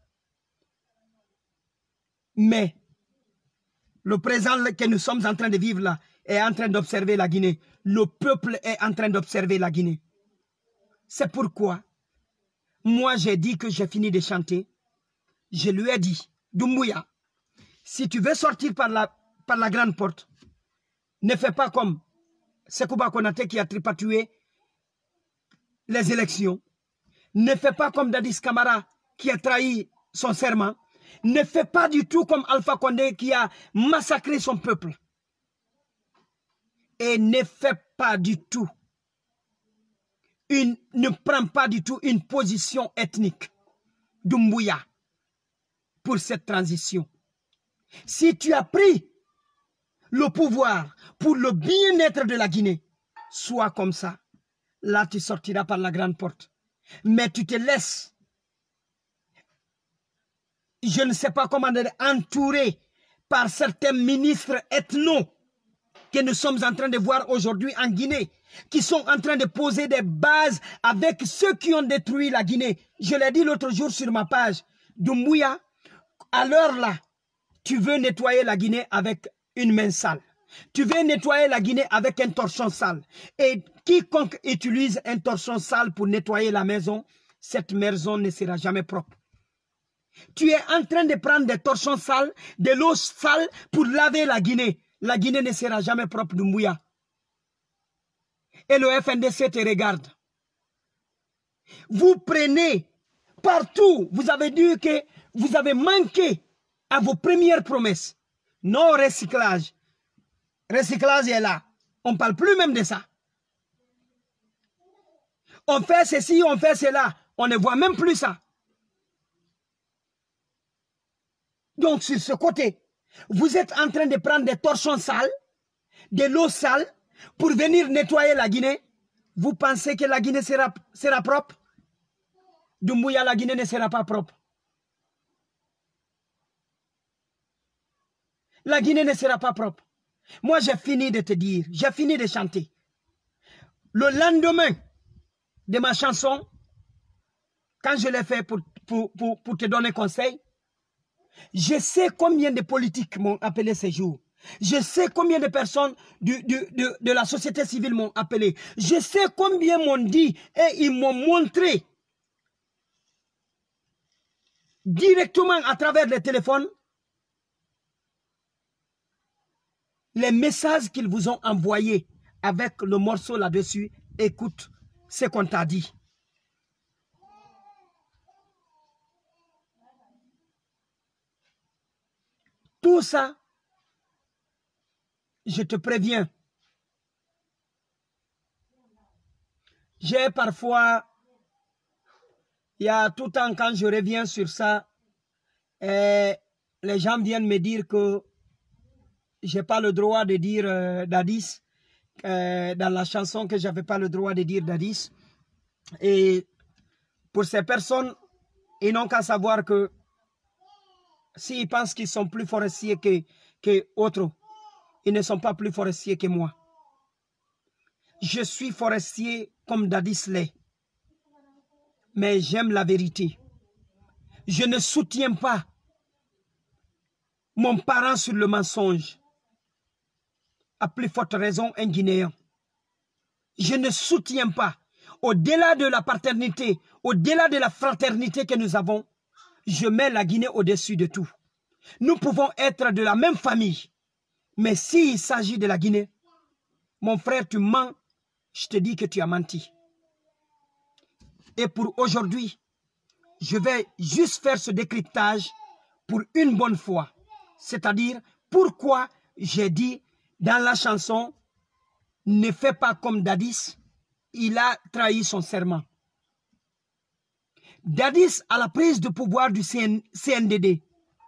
Mais le présent que nous sommes en train de vivre là est en train d'observer la Guinée. Le peuple est en train d'observer la Guinée. C'est pourquoi, moi j'ai dit que j'ai fini de chanter. Je lui ai dit, Doumbouya, si tu veux sortir par la, par la grande porte, ne fais pas comme Sekouba Konaté qui a tripatué les élections. Ne fais pas comme Dadis Camara qui a trahi son serment. Ne fais pas du tout comme Alpha Condé qui a massacré son peuple. Et ne fais pas du tout, une, ne prends pas du tout une position ethnique d'Umbuya pour cette transition. Si tu as pris le pouvoir pour le bien-être de la Guinée, sois comme ça. Là, tu sortiras par la grande porte. Mais tu te laisses, je ne sais pas comment dire, entouré par certains ministres ethnos que nous sommes en train de voir aujourd'hui en Guinée, qui sont en train de poser des bases avec ceux qui ont détruit la Guinée. Je l'ai dit l'autre jour sur ma page, Doumbouya, à l'heure là, tu veux nettoyer la Guinée avec une main sale. Tu veux nettoyer la Guinée avec un torchon sale. Et quiconque utilise un torchon sale pour nettoyer la maison, cette maison ne sera jamais propre. Tu es en train de prendre des torchons sales, de l'eau sale pour laver la Guinée. La Guinée ne sera jamais propre, Doumbouya. Et le F N D C te regarde. Vous prenez partout, vous avez dit que vous avez manqué à vos premières promesses. Non recyclage. Recyclage est là. On ne parle plus même de ça. On fait ceci, on fait cela. On ne voit même plus ça. Donc, sur ce côté, vous êtes en train de prendre des torchons sales, de l'eau sale, pour venir nettoyer la Guinée. Vous pensez que la Guinée sera, sera propre? Doumbouya, la Guinée ne sera pas propre. La Guinée ne sera pas propre. Moi, j'ai fini de te dire, j'ai fini de chanter. Le lendemain de ma chanson, quand je l'ai fait pour, pour, pour, pour te donner conseil, je sais combien de politiques m'ont appelé ces jours. Je sais combien de personnes du, du, de, de la société civile m'ont appelé. Je sais combien m'ont dit et ils m'ont montré directement à travers les téléphones les messages qu'ils vous ont envoyés avec le morceau là-dessus. Écoute ce qu'on t'a dit. Tout ça, je te préviens. J'ai parfois, il y a tout le temps quand je reviens sur ça, et les gens viennent me dire que je n'ai pas le droit de dire euh, Dadis, euh, dans la chanson que je n'avais pas le droit de dire Dadis. Et pour ces personnes, ils n'ont qu'à savoir que s'ils pensent qu'ils sont plus forestiers que, que autres, ils ne sont pas plus forestiers que moi. Je suis forestier comme Dadis l'est. Mais j'aime la vérité. Je ne soutiens pas mon parent sur le mensonge. À plus forte raison, un Guinéen. Je ne soutiens pas, au-delà de la paternité, au-delà de la fraternité que nous avons, je mets la Guinée au-dessus de tout. Nous pouvons être de la même famille, mais s'il s'agit de la Guinée, mon frère, tu mens, je te dis que tu as menti. Et pour aujourd'hui, je vais juste faire ce décryptage pour une bonne fois. C'est-à-dire, pourquoi j'ai dit dans la chanson, ne fais pas comme Dadis, il a trahi son serment. Dadis, à la prise de pouvoir du C N D D,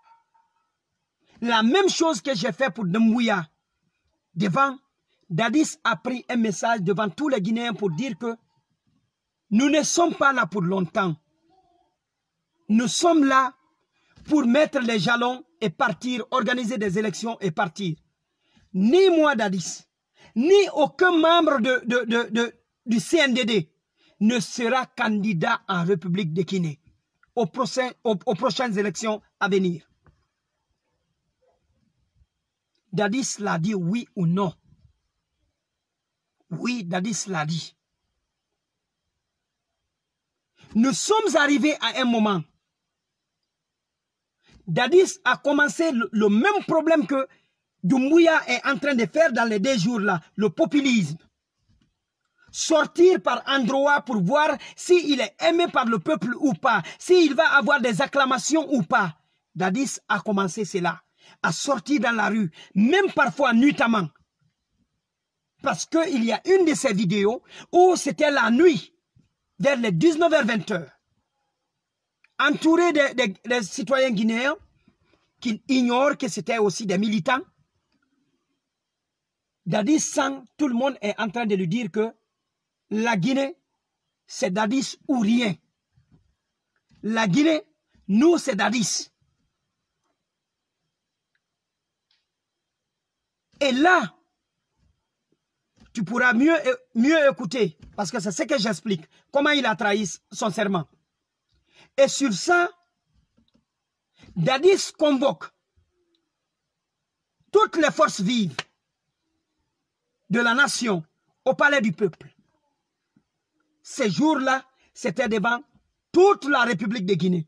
la même chose que j'ai fait pour Doumbouya, devant, Dadis a pris un message devant tous les Guinéens pour dire que nous ne sommes pas là pour longtemps. Nous sommes là pour mettre les jalons et partir, organiser des élections et partir. Ni moi, Dadis, ni aucun membre de, de, de, de, du C N D D ne sera candidat en République de Guinée aux, prochain, aux, aux prochaines élections à venir. Dadis l'a dit oui ou non. Oui, Dadis l'a dit. Nous sommes arrivés à un moment. Dadis a commencé le, le même problème que Doumbouya est en train de faire dans les deux jours là, le populisme. sortir par endroit pour voir s'il est aimé par le peuple ou pas, s'il va avoir des acclamations ou pas. Dadis a commencé cela, à sortir dans la rue, même parfois nuitamment. Parce qu'il y a une de ces vidéos où c'était la nuit, vers les dix-neuf heures vingt, entouré des de, de citoyens guinéens qui ignorent que c'était aussi des militants. Dadis sang, tout le monde est en train de lui dire que la Guinée, c'est Dadis ou rien. La Guinée, nous, c'est Dadis. Et là, tu pourras mieux, mieux écouter, parce que c'est ce que j'explique, comment il a trahi son serment. Et sur ça, Dadis convoque toutes les forces vives de la nation au palais du peuple. Ces jours-là, c'était devant toute la République de Guinée.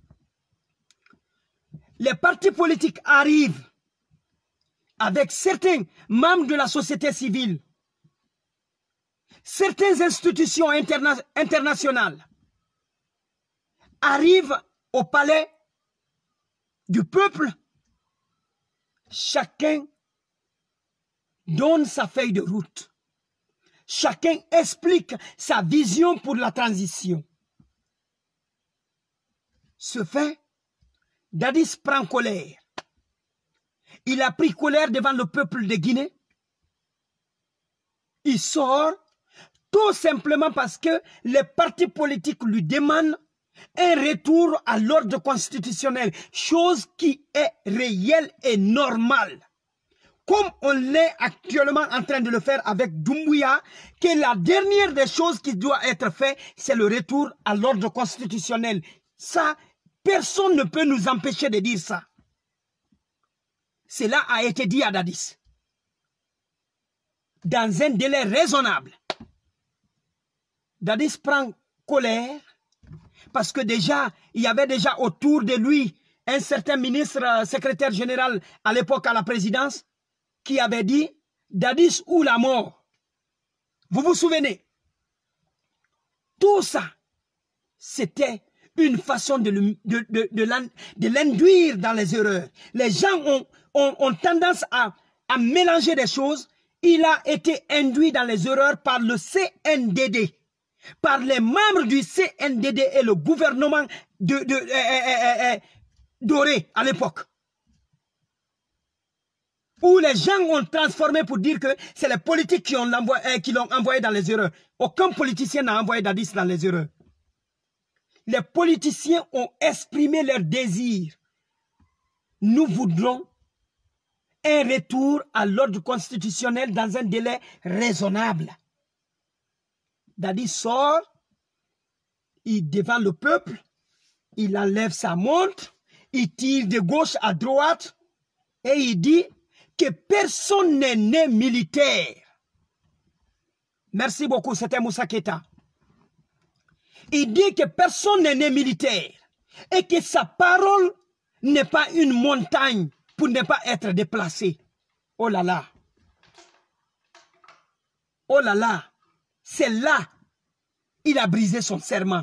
Les partis politiques arrivent avec certains membres de la société civile, certaines institutions interna internationales arrivent au palais du peuple. Chacun donne sa feuille de route. Chacun explique sa vision pour la transition. Ce fait, Dadis prend colère. Il a pris colère devant le peuple de Guinée. Il sort tout simplement parce que les partis politiques lui demandent un retour à l'ordre constitutionnel, chose qui est réelle et normale. Comme on est actuellement en train de le faire avec Doumbouya, que la dernière des choses qui doit être faite, c'est le retour à l'ordre constitutionnel. Ça, personne ne peut nous empêcher de dire ça. Cela a été dit à Dadis. Dans un délai raisonnable. Dadis prend colère, parce que déjà, il y avait déjà autour de lui un certain ministre, euh, secrétaire général à l'époque à la présidence, qui avait dit Dadis ou la mort. Vous vous souvenez? Tout ça, c'était une façon de l'induire de, de, de dans les erreurs. Les gens ont, ont, ont tendance à, à mélanger des choses. Il a été induit dans les erreurs par le C N D D, par les membres du C N D D et le gouvernement de, de, euh, euh, euh, doré à l'époque. Où les gens ont transformé pour dire que c'est les politiques qui l'ont envoyé, envoyé dans les erreurs. Aucun politicien n'a envoyé Dadis dans les erreurs. Les politiciens ont exprimé leur désir. Nous voudrons un retour à l'ordre constitutionnel dans un délai raisonnable. Dadis sort, il devant le peuple, il enlève sa montre, il tire de gauche à droite et il dit que personne n'est né militaire. Merci beaucoup, c'était Moussa Keita. Il dit que personne n'est né militaire et que sa parole n'est pas une montagne pour ne pas être déplacée. Oh là là. Oh là là. C'est là il a brisé son serment.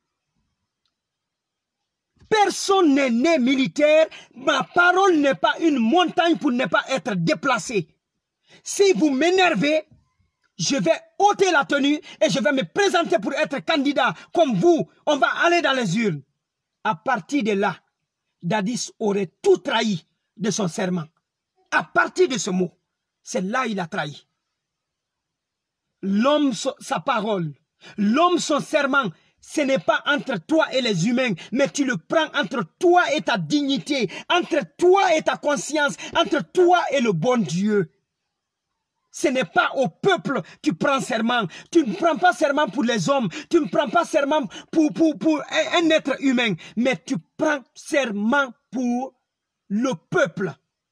Personne n'est né militaire. Ma parole n'est pas une montagne pour ne pas être déplacée. Si vous m'énervez, je vais ôter la tenue et je vais me présenter pour être candidat comme vous. On va aller dans les urnes. À partir de là, Dadis aurait tout trahi de son serment. À partir de ce mot, c'est là il a trahi. L'homme, sa parole, l'homme, son serment, ce n'est pas entre toi et les humains, mais tu le prends entre toi et ta dignité, entre toi et ta conscience, entre toi et le bon Dieu. Ce n'est pas au peuple que tu prends serment. Tu ne prends pas serment pour les hommes. Tu ne prends pas serment pour, pour, pour un être humain. Mais tu prends serment pour le peuple.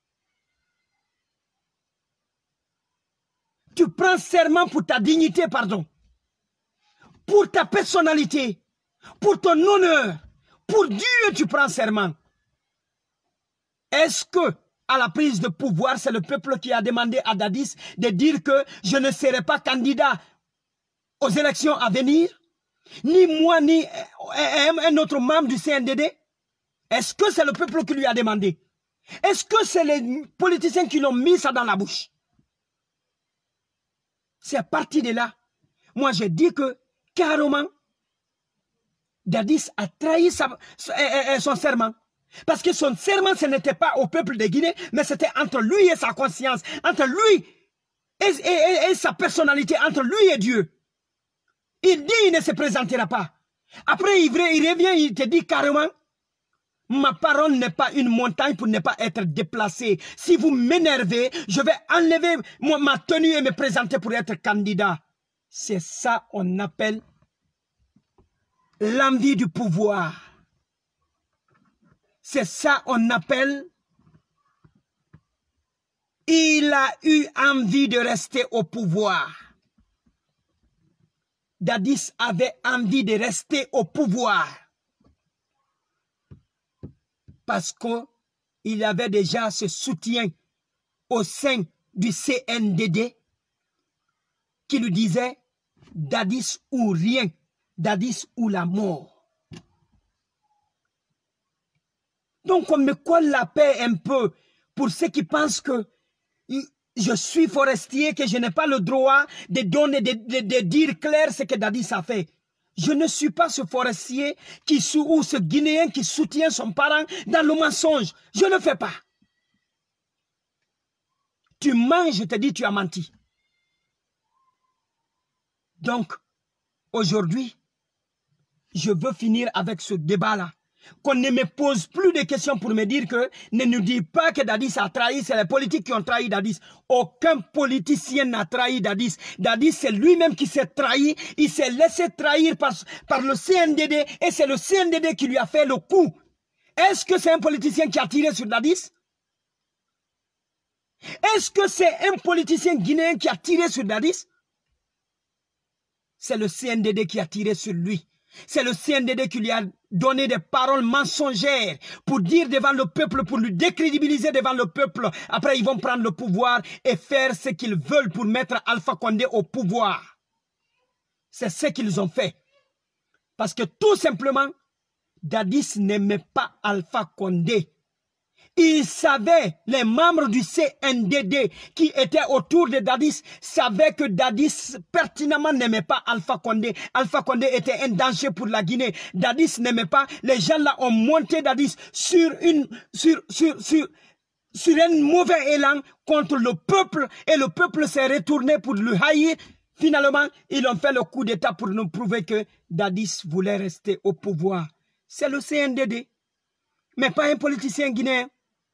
Tu prends serment pour ta dignité, pardon. Pour ta personnalité. Pour ton honneur. Pour Dieu, tu prends serment. Est-ce que à la prise de pouvoir, c'est le peuple qui a demandé à Dadis de dire que je ne serai pas candidat aux élections à venir, ni moi, ni un autre membre du C N D D? Est-ce que c'est le peuple qui lui a demandé? Est-ce que c'est les politiciens qui l'ont mis ça dans la bouche? C'est à partir de là, moi je dis que carrément, Dadis a trahi sa, son serment. Parce que son serment, ce n'était pas au peuple de Guinée, mais c'était entre lui et sa conscience, entre lui et, et, et, et sa personnalité, entre lui et Dieu. Il dit il ne se présentera pas. Après, il, il revient, il te dit carrément, ma parole n'est pas une montagne pour ne pas être déplacée. Si vous m'énervez, je vais enlever ma tenue et me présenter pour être candidat. C'est ça qu'on appelle l'envie du pouvoir. C'est ça qu'on appelle il a eu envie de rester au pouvoir. Dadis avait envie de rester au pouvoir. Parce qu'il avait déjà ce soutien au sein du C N D D qui lui disait Dadis ou rien, Dadis ou la mort. Donc on me colle la paix un peu pour ceux qui pensent que je suis forestier, que je n'ai pas le droit de donner, de, de, de dire clair ce que Dadis a fait. Je ne suis pas ce forestier qui, ou ce Guinéen qui soutient son parent dans le mensonge. Je ne le fais pas. Tu mens, je te dis, tu as menti. Donc, aujourd'hui, je veux finir avec ce débat-là. Qu'on ne me pose plus de questions pour me dire que ne nous dit pas que Dadis a trahi, c'est les politiques qui ont trahi Dadis. Aucun politicien n'a trahi Dadis. Dadis, c'est lui-même qui s'est trahi. Il s'est laissé trahir par, par le C N D D et c'est le C N D D qui lui a fait le coup. Est-ce que c'est un politicien qui a tiré sur Dadis? Est-ce que c'est un politicien guinéen qui a tiré sur Dadis? C'est le C N D D qui a tiré sur lui. C'est le C N D D qui lui a donné des paroles mensongères pour dire devant le peuple, pour lui décrédibiliser devant le peuple. Après, ils vont prendre le pouvoir et faire ce qu'ils veulent pour mettre Alpha Condé au pouvoir. C'est ce qu'ils ont fait. Parce que tout simplement, Dadis n'aimait pas Alpha Condé. Ils savaient, les membres du C N D D qui étaient autour de Dadis, savaient que Dadis pertinemment n'aimait pas Alpha Condé. Alpha Condé était un danger pour la Guinée. Dadis n'aimait pas. Les gens là ont monté Dadis sur, une, sur, sur, sur, sur un mauvais élan contre le peuple et le peuple s'est retourné pour le haïr. Finalement, ils ont fait le coup d'État pour nous prouver que Dadis voulait rester au pouvoir. C'est le C N D D, mais pas un politicien guinéen.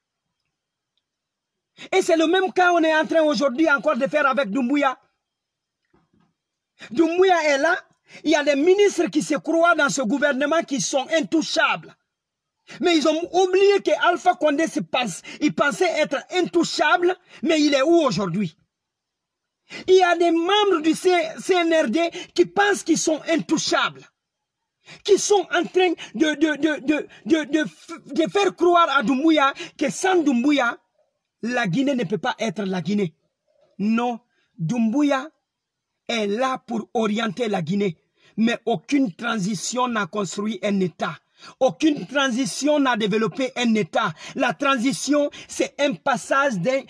Et c'est le même cas qu'on est en train aujourd'hui encore de faire avec Doumbouya. Doumbouya est là. Il y a des ministres qui se croient dans ce gouvernement qui sont intouchables. Mais ils ont oublié que Alpha Condé se pense, il pensait être intouchable, mais il est où aujourd'hui? Il y a des membres du C N R D qui pensent qu'ils sont intouchables, qui sont en train de, de, de, de, de, de, de faire croire à Doumbouya que sans Doumbouya, la Guinée ne peut pas être la Guinée. Non, Doumbouya est là pour orienter la Guinée. Mais aucune transition n'a construit un État. Aucune transition n'a développé un État. La transition, c'est un passage d'un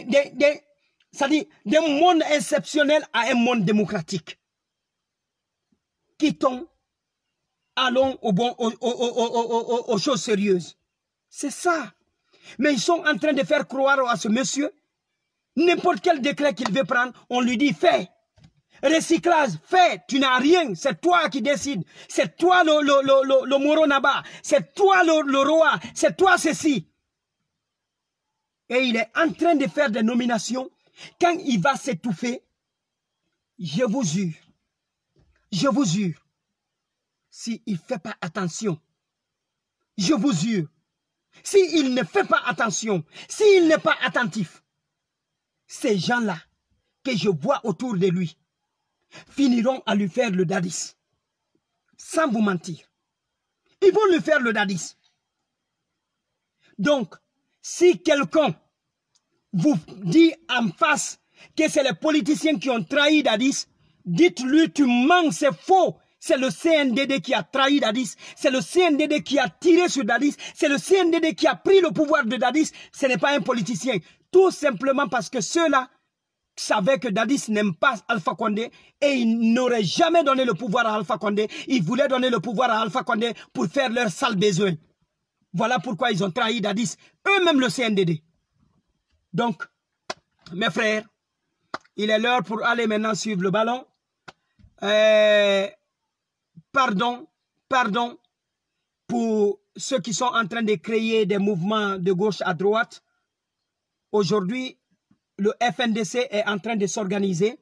monde exceptionnel à un monde démocratique. Quittons, allons au bon, au, au, au, aux choses sérieuses. C'est ça. Mais ils sont en train de faire croire à ce monsieur, n'importe quel décret qu'il veut prendre, on lui dit fais. Recyclage, fais. Tu n'as rien. C'est toi qui décides. C'est toi le, le, le, le, le Moronaba. C'est toi le, le roi. C'est toi ceci. Et il est en train de faire des nominations. Quand il va s'étouffer, je vous jure, je vous jure, s'il ne fait pas attention, je vous jure, s'il ne fait pas attention, s'il n'est pas attentif, ces gens-là que je vois autour de lui finiront à lui faire le dadis. Sans vous mentir. Ils vont lui faire le dadis. Donc, si quelqu'un vous dit en face que c'est les politiciens qui ont trahi Dadis, Dites-lui, tu mens, c'est faux. C'est le C N D D qui a trahi Dadis. C'est le C N D D qui a tiré sur Dadis. C'est le C N D D qui a pris le pouvoir de Dadis. Ce n'est pas un politicien. Tout simplement parce que ceux-là savaient que Dadis n'aime pas Alpha Condé et ils n'auraient jamais donné le pouvoir à Alpha Condé. Ils voulaient donner le pouvoir à Alpha Condé pour faire leur sale besoin. Voilà pourquoi ils ont trahi Dadis. Eux-mêmes le C N D D. Donc, mes frères, il est l'heure pour aller maintenant suivre le ballon. Euh, pardon, pardon pour ceux qui sont en train de créer des mouvements de gauche à droite. Aujourd'hui, le F N D C est en train de s'organiser.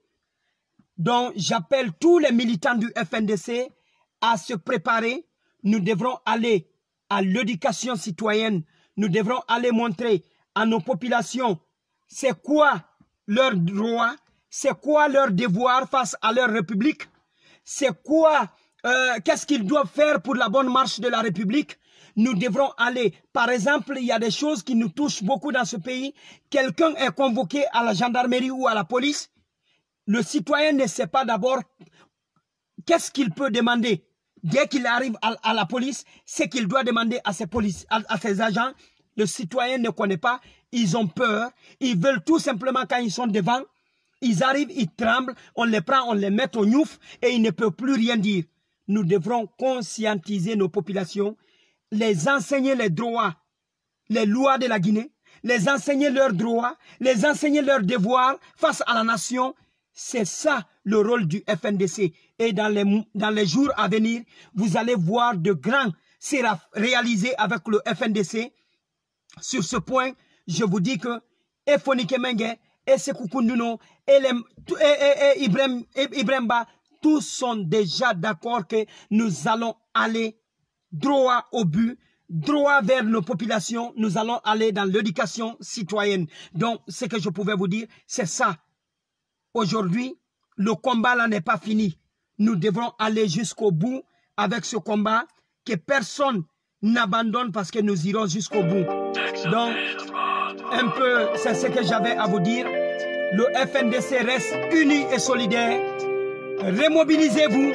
Donc, j'appelle tous les militants du F N D C à se préparer. Nous devrons aller à l'éducation citoyenne. Nous devrons aller montrer à nos populations c'est quoi leurs droits, c'est quoi leur devoir face à leur République, c'est quoi, euh, qu'est-ce qu'ils doivent faire pour la bonne marche de la République. Nous devrons aller, par exemple, il y a des choses qui nous touchent beaucoup dans ce pays. Quelqu'un est convoqué à la gendarmerie ou à la police. Le citoyen ne sait pas d'abord qu'est-ce qu'il peut demander. Dès qu'il arrive à, à la police, c'est qu'il doit demander à ses, police, à, à ses agents. Le citoyen ne connaît pas, ils ont peur, ils veulent tout simplement quand ils sont devant, ils arrivent, ils tremblent, on les prend, on les met au gnouf et ils ne peuvent plus rien dire. Nous devrons conscientiser nos populations, les enseigner les droits, les lois de la Guinée, les enseigner leurs droits, les enseigner leurs devoirs face à la nation. C'est ça le rôle du F N D C. Et dans les, dans les jours à venir, vous allez voir de grands sera réalisés avec le F N D C. Sur ce point, je vous dis que Efonike Mengue, et Sekou Kounduno, et, les, et, et, et Ibrahim, Ibrahimba, tous sont déjà d'accord que nous allons aller droit au but, droit vers nos populations, nous allons aller dans l'éducation citoyenne. Donc, ce que je pouvais vous dire, c'est ça. Aujourd'hui, le combat là n'est pas fini. Nous devrons aller jusqu'au bout avec ce combat, que personne n'abandonne parce que nous irons jusqu'au bout. Donc, un peu, c'est ce que j'avais à vous dire. Le F N D C reste uni et solidaire. Remobilisez-vous.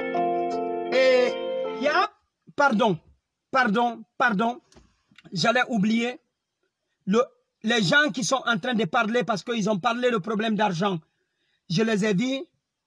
Et, yeah, pardon, pardon, pardon, j'allais oublier. Le, les gens qui sont en train de parler parce qu'ils ont parlé le problème d'argent. Je les ai vus.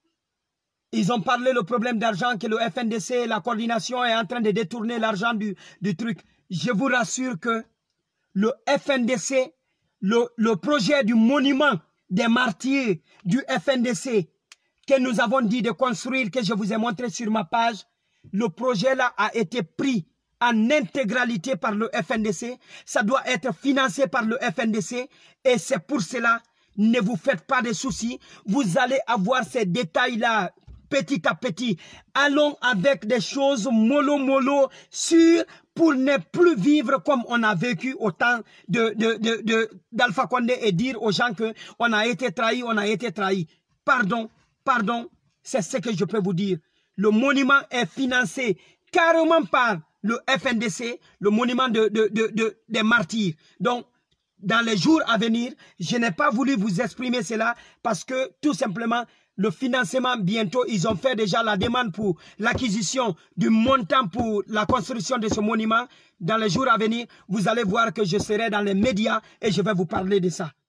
Ils ont parlé le problème d'argent que le F N D C, la coordination est en train de détourner l'argent du, du truc. Je vous rassure que le F N D C, le, le projet du monument des martyrs du F N D C que nous avons dit de construire, que je vous ai montré sur ma page, le projet là a été pris en intégralité par le F N D C. Ça doit être financé par le F N D C et c'est pour cela, ne vous faites pas de soucis. Vous allez avoir ces détails-là petit à petit. Allons avec des choses mollo mollo sûres pour ne plus vivre comme on a vécu au temps de, de, de, de, d'Alpha Condé et dire aux gens qu'on a été trahi, on a été trahi. Pardon, pardon, c'est ce que je peux vous dire. Le monument est financé carrément par le F N D C, le monument de, de, de, de, des martyrs. Donc, dans les jours à venir, je n'ai pas voulu vous exprimer cela parce que tout simplement, le financement, bientôt, ils ont fait déjà la demande pour l'acquisition du montant pour la construction de ce monument. Dans les jours à venir, vous allez voir que je serai dans les médias et je vais vous parler de ça.